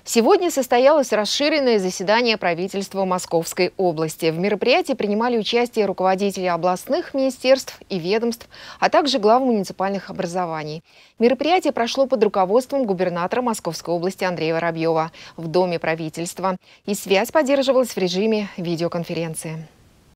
Сегодня состоялось расширенное заседание правительства Московской области. В мероприятии принимали участие руководители областных министерств и ведомств, а также главы муниципальных образований. Мероприятие прошло под руководством губернатора Московской области Андрея Воробьева в Доме правительства. И связь поддерживалась в режиме видеоконференции.